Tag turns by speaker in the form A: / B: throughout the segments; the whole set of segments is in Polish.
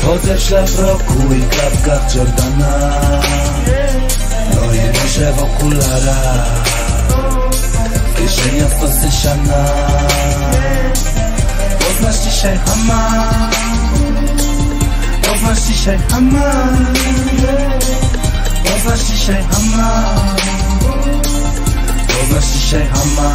A: Chodzę w szlafroku i klapkach Jordana, no i noszę w okularach, w kieszeniach stosy siana. Poznasz dzisiaj Hama, poznasz dzisiaj Hama, poznasz dzisiaj Hama, poznasz dzisiaj Hama.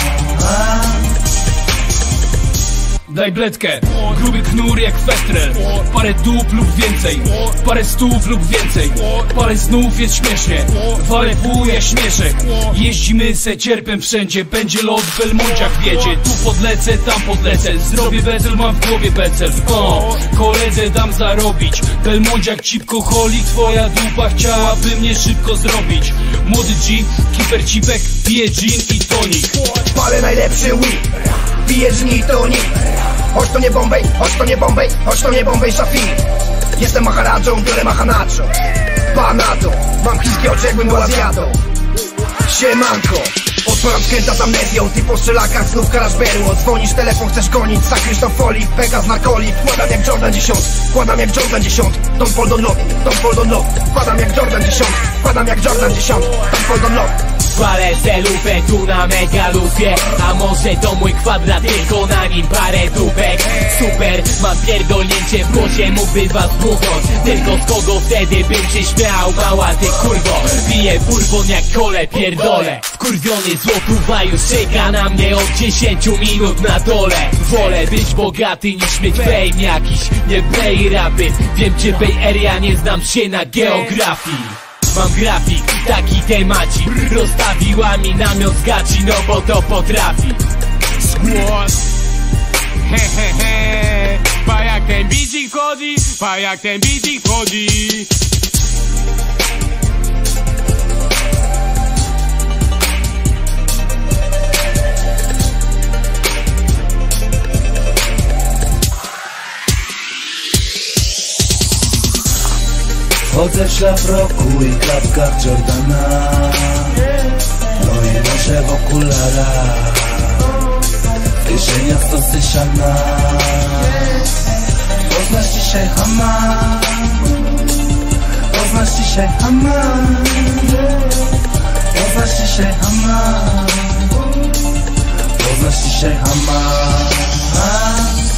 B: Daj bledkę, gruby knur jak festrel. Parę dup lub więcej, parę stów lub więcej, parę znów jest śmiesznie. Walę wuja śmieszek. Jeździmy se cierpem wszędzie, będzie lot w Belmondziach wiedzie. Tu podlecę, tam podlecę, zrobię becel, mam w głowie becel. Koledze dam zarobić, Belmondziak cipkoholik, twoja dupa chciałaby mnie szybko zrobić. Młody G, kiper cipek, pije gin i tonik.
C: Palę najlepszy weed, piję gin i tonik. Chodź to nie Bombay, chodź to nie Bombay, chodź to nie Bombay Shafi. Jestem maharadżą, biorę mahanacho. Panato, mam chińskie oczy jakbym był Azjatą. Siemanko, odpalam skręta z amnezją. Ty po strzelakach znów karażberu. Odzwonisz telefon, chcesz gonić, zakrysz to folii, peka z narkoli. Wkładam jak Jordan 10, wkładam jak Jordan 10. Don't fall, don't lock, don't fall, don't lock. Wkładam jak Jordan 10, wkładam jak Jordan 10. Don't fall, don't lock.
D: Palę celówę tu na megalufie, a może to mój kwadrat, tylko na nim parę dupek. Super, mam pierdolnięcie w głosie, mógłby was buchnąć. Tylko z kogo wtedy bym się śmiał, mała ty kurwo. Piję bourbon jak kole, pierdolę. Wkurwiony złotówa już czeka na mnie od 10 minut na dole. Wolę być bogaty niż mieć fame jakiś, nie Bay rapy. Wiem gdzie Bay Area, nie znam się na geografii. Mam grafik, taki temacik. Rozstawiła mi namiot z gaci, no bo to potrafi.
E: Skłos. He he he. Pa jak ten bicik chodzi, pa jak ten bicik chodzi.
A: Chodzę w szlafroku i klapkach Jordana, no i noszę w okularach, w kieszeniach stosy siana. Poznasz dzisiaj Hama, poznasz dzisiaj Hama, poznasz dzisiaj Hama, poznasz dzisiaj Hama.